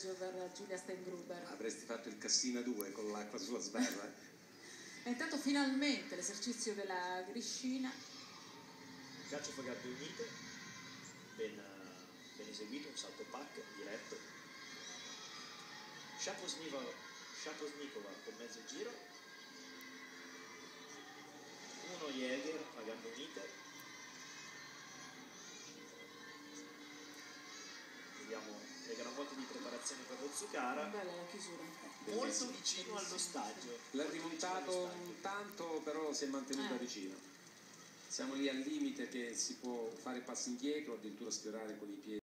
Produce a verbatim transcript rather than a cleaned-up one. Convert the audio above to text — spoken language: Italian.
passaggio per Giulia Steingruber. Avresti fatto il Cassina due con l'acqua sulla sbarra. E intanto finalmente l'esercizio della Griscina. Calcio fra gambe unite, ben, ben eseguito, un salto pack diretto. Shaposnikova con mezzo giro, uno Jäger a gambe unite. Vediamo le gran volte di preparazione per lo Zuccara. Bella la chiusura. Molto vicino all'ostaggio. L'ha rimontato un tanto, però si è mantenuta eh. vicino. Siamo lì al limite che si può fare passi indietro, addirittura sfiorare con i piedi.